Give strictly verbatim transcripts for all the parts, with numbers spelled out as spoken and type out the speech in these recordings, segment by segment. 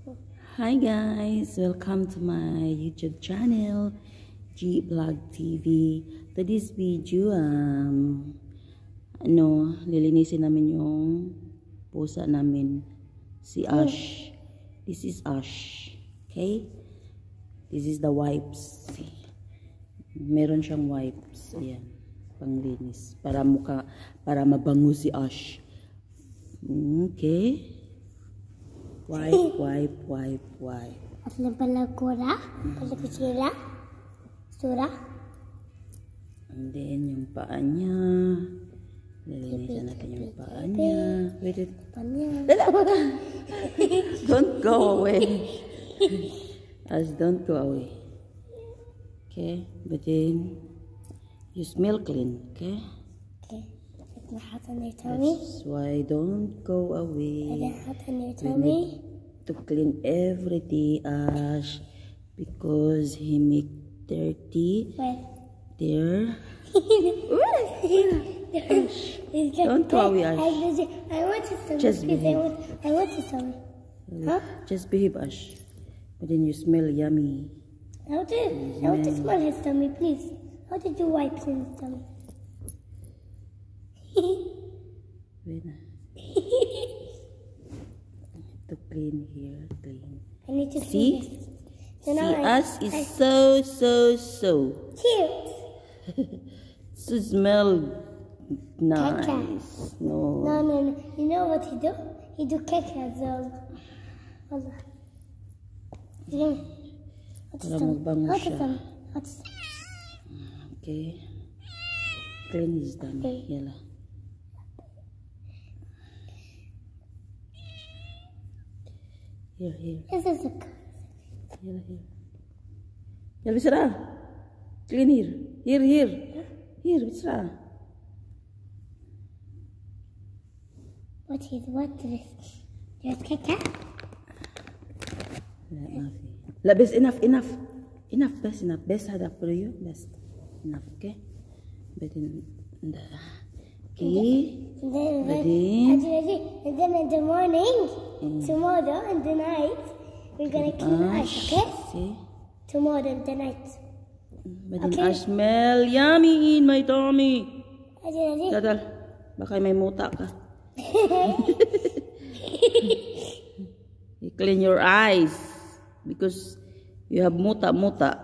Hi guys, welcome to my YouTube channel, G Vlog T V. Today's video, um, ano, lilinisin namin yung pusa namin, si Ash. This is Ash, okay? This is the wipes. Meron siyang wipes, ayan, panglinis para mukha, para mabango si Ash. Okay. Wipe, wipe, wipe, wipe. At pala kura, pala kusira, sura. And then yung paa niya. Lilinisan natin yung paa niya. Wait, wait. Don't go away. As don't go away. Okay, but then you smell clean, okay? Okay. That's why don't go away. We need to clean every day, Ash, because he make dirty there. Don't go away, Ash. I want to tell Just behave. I want to tell me. Huh? Just behave, Ash. But then you smell yummy. I want to, I want to smell his tummy, please. I want to do wipes in his tummy. Wait na. To clean here, clean. I need to see. So see, I, us is I, so so so cute. To smell nice. Kaka. No. No, no, no. You know what he do? He do kaka. So, hold on. Yeah. Para magbango siya. Okay. Clean his tummy. Okay. Yala. Here, here. This is a Here, here. Here, Bisra. Clean here. Here, here. Here, Bisra. What is what is this? Kaka? La, Mafi. La, best enough, enough. Enough, best enough. Best had up for you. Best enough, okay? But in the okay. And then, But then, then, and then in the morning, mm. tomorrow and the night, we're gonna clean Ash, okay? See? Tomorrow and the night. But then Okay. I smell yummy in my tummy. Adi, adi. Dadal, baka may muta ka. You clean your eyes because you have muta-muta.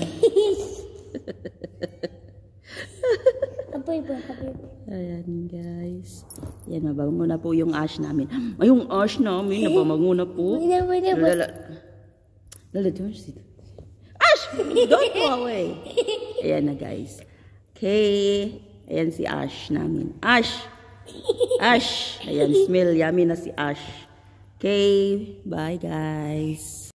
Apoy po, apoy po. Ayan guys. Yan, mabango na po yung ash namin. Ay, yung ash namin, nababango na po. Wait, wait, wait. Lala, lala, don't sit. Ash! Don't go away. Ayan na guys. Okay. Ayan si Ash namin. Ash! Ash! Ayan, smell yummy na si Ash. Okay. Bye guys.